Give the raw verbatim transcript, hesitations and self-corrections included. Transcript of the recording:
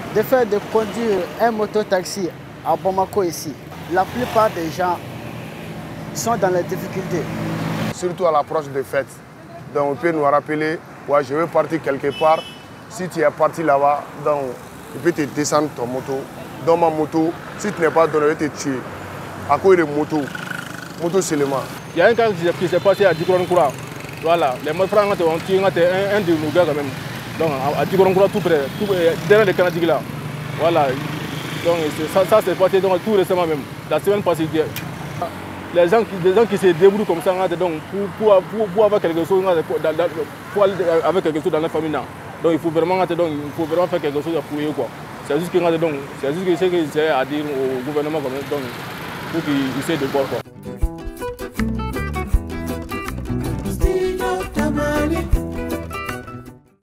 de faire de conduire un mototaxi à Bamako ici. La plupart des gens sont dans les difficultés. Surtout à l'approche des fêtes. Donc on peut nous rappeler, ouais, je veux partir quelque part. Si tu es parti là-bas, donc il peut te descendre ton moto. Dans ma moto, si tu n'es pas donné, il va te tuer. À cause de moto, moto seulement. Il y a un cas qui s'est passé à Djikoronkoura. Voilà, les malfrats ont tué un, un de nos gars quand même. Donc à Djikoronkoura, tout près, tout, derrière les Canadiens là. Voilà. Donc ça, ça s'est passé donc, tout récemment même. La semaine passée. Les gens qui, des gens qui se débrouillent comme ça donc, pour, pour, pour avoir quelque chose, pour aller avec quelque chose dans la famille. Donc il faut vraiment, donc, il faut vraiment faire quelque chose pour eux. C'est juste que c'est juste que c'est à dire au gouvernement donc, pour qu'il essaie de voir. Quoi.